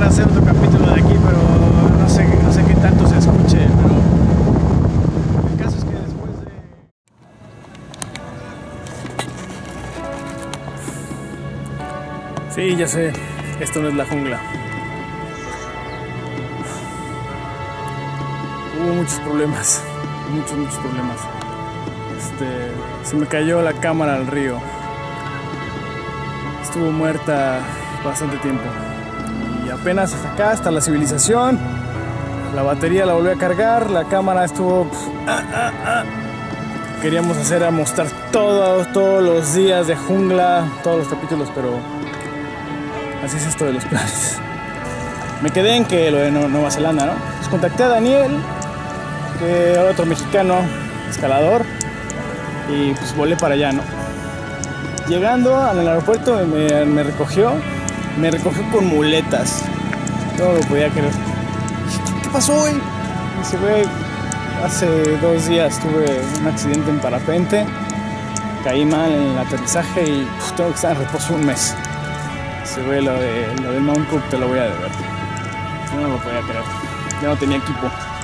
hacer otro capítulo de aquí, pero no sé qué tanto se escuche, pero el caso es que después de... Sí, ya sé, esto no es la jungla. Hubo muchos problemas, muchos problemas. Se me cayó la cámara al río. Estuvo muerta bastante tiempo. Y apenas hasta acá, hasta la civilización, la batería la volví a cargar, la cámara estuvo... Queríamos hacer a mostrar todos los días de jungla, todos los capítulos, pero así es esto de los planes. Me quedé en que lo de Nueva Zelanda, ¿no? Pues contacté a Daniel, que era otro mexicano, escalador, y pues volé para allá, ¿no? Llegando al aeropuerto me recogió con muletas. No lo podía creer. ¿Qué pasó, güey? Dice, güey, hace 2 días tuve un accidente en parapente, caí mal en el aterrizaje y tengo que estar en reposo 1 mes. Dice, güey, lo del Mount Cook te lo voy a deber. Yo no lo podía creer, ya no tenía equipo.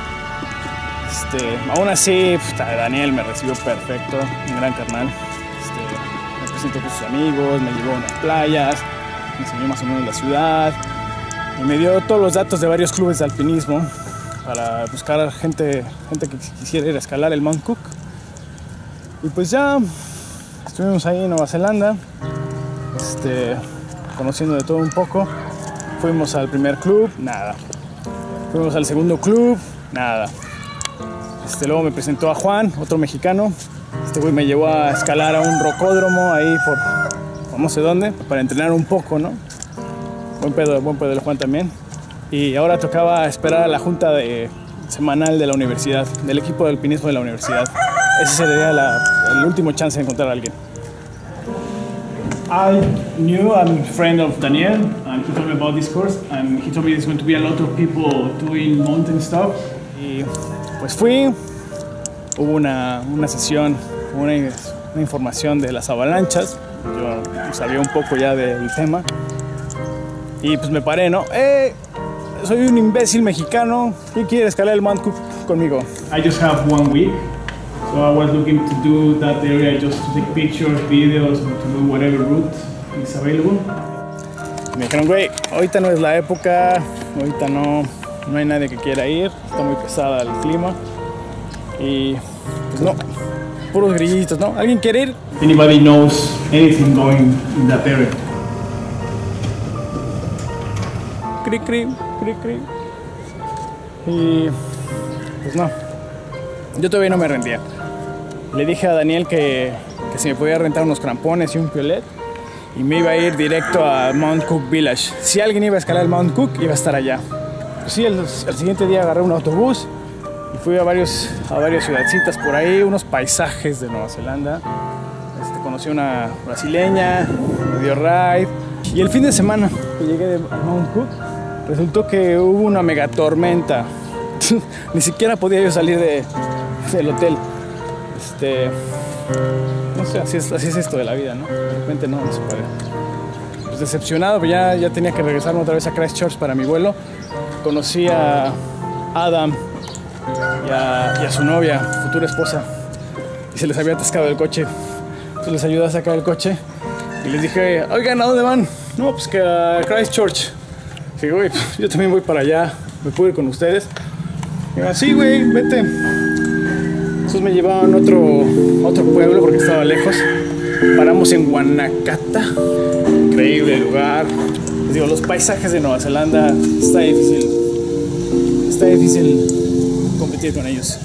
Aún así, Daniel me recibió perfecto, un gran carnal. Me presentó con sus amigos, me llevó a unas playas, me enseñó más o menos la ciudad y me dio todos los datos de varios clubes de alpinismo para buscar gente que quisiera ir a escalar el Mount Cook. Y pues ya estuvimos ahí en Nueva Zelanda, conociendo de todo un poco. Fuimos al primer club, nada. Fuimos al segundo club, nada. Luego me presentó a Juan, otro mexicano. Este güey me llevó a escalar a un rocódromo ahí por no sé dónde, para entrenar un poco, ¿no? Buen pedo del Juan también. Y ahora tocaba esperar a la junta semanal de la universidad, del equipo de alpinismo de la universidad. Ese sería el último chance de encontrar a alguien. I'm a friend of Daniel, and he told me about this course, and he told me there's going to be a lot of people doing mountain stuff. Y pues fui, hubo una sesión, una información de las avalanchas. Yo sabía un poco ya del tema y pues me paré, ¿no? Soy un imbécil mexicano, ¿quién quiere escalar el Mount Cook conmigo? I just have 1 week, so I was looking to do that area just to take pictures, videos, to do whatever route is available. Me dijeron, güey, ahorita no es la época, ahorita no hay nadie que quiera ir, está muy pesada el clima y pues no, puros grillitos, ¿no? ¿Alguien quiere ir? Anybody knows anything going in that area? Cri, cri, cri, cri. Y pues no, yo todavía no me rendía. Le dije a Daniel que si me podía rentar unos crampones y un piolet y me iba a ir directo a Mount Cook Village. Si alguien iba a escalar el Mount Cook, iba a estar allá. Pues sí, el siguiente día agarré un autobús y fui a varias ciudadcitas por ahí, unos paisajes de Nueva Zelanda. Conocí una brasileña, me dio ride. Y el fin de semana que llegué de Mount Cook, resultó que hubo una mega tormenta. Ni siquiera podía yo salir del hotel. No sé, así es esto de la vida, ¿no? De repente no se puede. Pues decepcionado, pero ya tenía que regresarme otra vez a Christchurch para mi vuelo. Conocí a Adam y a su novia, futura esposa, y se les había atascado el coche. Entonces les ayudé a sacar el coche y les dije, oigan, ¿a dónde van? No, pues que a Christchurch. Dije, güey, yo también voy para allá, ¿me puedo ir con ustedes? Y me dijo, sí, güey, vete. Entonces me llevaban a otro pueblo porque estaba lejos. Paramos en Guanacato, increíble lugar. Les digo, los paisajes de Nueva Zelanda, está difícil competir con ellos.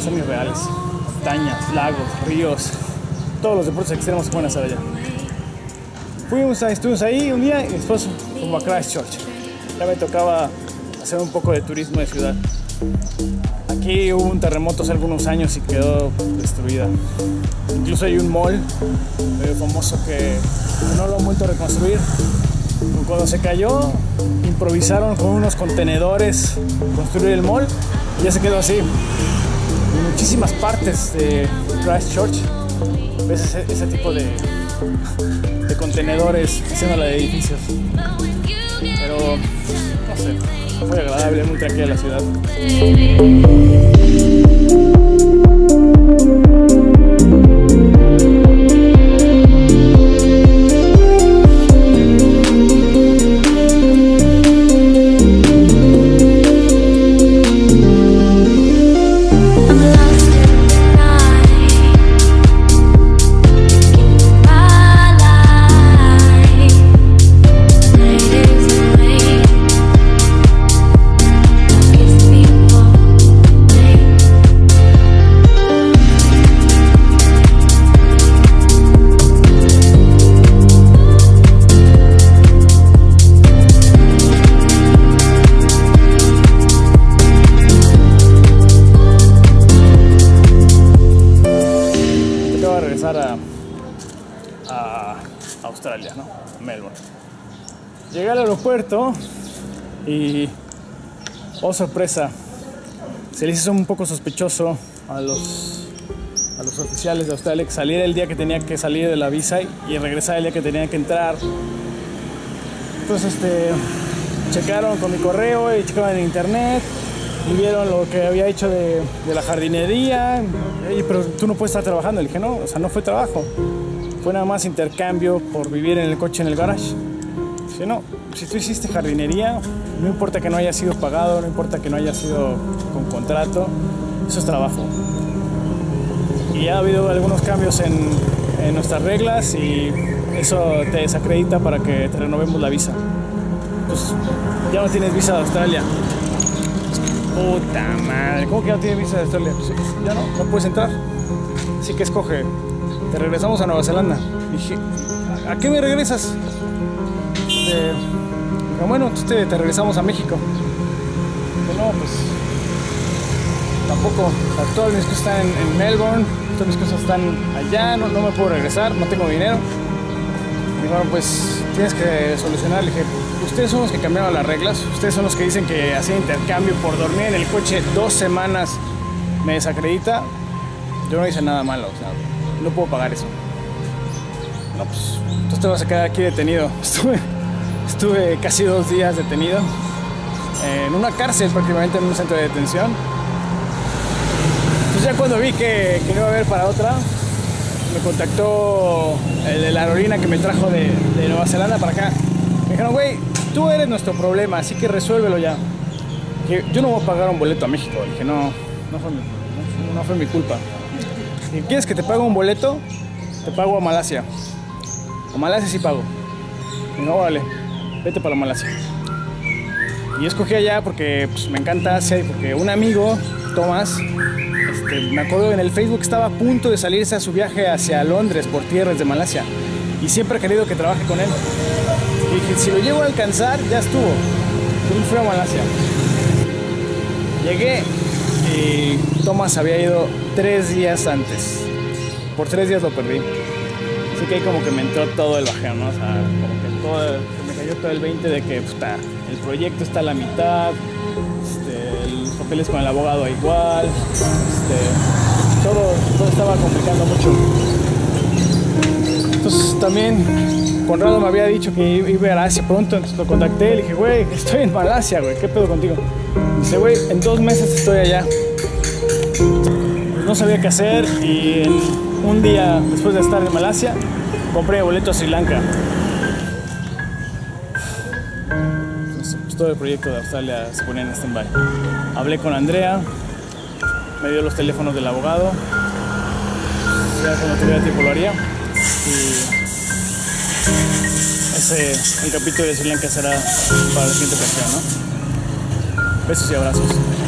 son irreales. Montañas, lagos, ríos, todos los deportes extremos se pueden hacer allá. Estuvimos ahí un día y después como a Christchurch. Ya me tocaba hacer un poco de turismo de ciudad. Aquí hubo un terremoto hace algunos años y quedó destruida. Incluso hay un mall medio famoso que no lo han vuelto a reconstruir. Cuando se cayó, improvisaron con unos contenedores construir el mall y ya se quedó así. En muchísimas partes de Christchurch ves ese tipo de contenedores haciéndola de edificios. Pero no sé, muy agradable, muy tranquila la ciudad. A Australia, ¿no? A Melbourne. Llegué al aeropuerto y, oh sorpresa, se les hizo un poco sospechoso a los oficiales de Australia que saliera el día que tenía que salir de la visa y regresar el día que tenía que entrar. Entonces checaron con mi correo y checaron en internet y vieron lo que había hecho de la jardinería. Pero tú no puedes estar trabajando. Le dije, no, o sea, no fue trabajo. Fue nada más intercambio por vivir en el coche en el garage. Dice, no, si tú hiciste jardinería, no importa que no haya sido pagado, no importa que no haya sido con contrato, eso es trabajo. Y ha habido algunos cambios en nuestras reglas y eso te desacredita para que te renovemos la visa. Pues ya no tienes visa de Australia. Puta madre, ¿cómo que no tienes visa de Australia? Pues, ya no puedes entrar. Así que escoge. Te regresamos a Nueva Zelanda. Dije, ¿a qué me regresas? Bueno, entonces te regresamos a México. Dije, no, pues tampoco. Todas mis cosas están en Melbourne, todas mis cosas están allá, no me puedo regresar, no tengo dinero. Y bueno, pues tienes que solucionar. Le dije, ustedes son los que cambiaron las reglas, ustedes son los que dicen que hacer intercambio por dormir en el coche 2 semanas me desacredita. Yo no hice nada malo, o sea, no puedo pagar eso. No, pues, entonces te vas a quedar aquí detenido. Estuve casi 2 días detenido en una cárcel, prácticamente en un centro de detención. Entonces ya cuando vi que no iba a haber para otra, me contactó el de la aerolínea que me trajo de Nueva Zelanda para acá. Me dijeron, güey, tú eres nuestro problema, así que resuélvelo ya. Que yo no voy a pagar un boleto a México. Le dije, no fue mi culpa. Si quieres que te pague un boleto, te pago a Malasia. A Malasia sí pago. Y no, vale, vete para Malasia. Y escogí allá porque pues, me encanta Asia y porque un amigo, Tomás, me acuerdo en el Facebook que estaba a punto de salirse a su viaje hacia Londres por tierras de Malasia. Y siempre he querido que trabaje con él. Y dije, si lo llego a alcanzar, ya estuvo. Yo me fui a Malasia. Llegué y Tomás había ido 3 días antes. Por 3 días lo perdí. Así que ahí como que me entró todo el bajeo, ¿no? O sea, como que me cayó todo el 20 de que puta, el proyecto está a la mitad, los papeles con el abogado igual, todo estaba complicando mucho. Entonces también Conrado me había dicho que iba a ir a Asia pronto, entonces lo contacté y le dije, güey, estoy en Malasia, güey, ¿qué pedo contigo? Dice, güey, en 2 meses estoy allá. No sabía qué hacer y en un día después de estar en Malasia compré boleto a Sri Lanka. Entonces, pues, todo el proyecto de Australia se ponía en stand-by. Hablé con Andrea, me dio los teléfonos del abogado, ya cuando tuviera tiempo lo haría. Y el capítulo de Sri Lanka será para la siguiente ocasión, ¿no? Besos y abrazos.